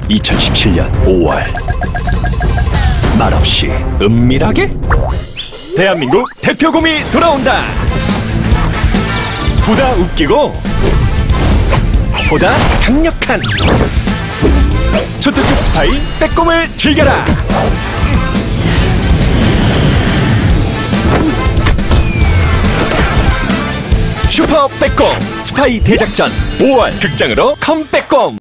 2017년 5월 말없이 은밀하게 대한민국 대표곰이 돌아온다. 보다 웃기고 보다 강력한 초특급 스파이 빼꼼을 즐겨라. 슈퍼 빼꼼 스파이 대작전 5월 극장으로 컴 빼꼼.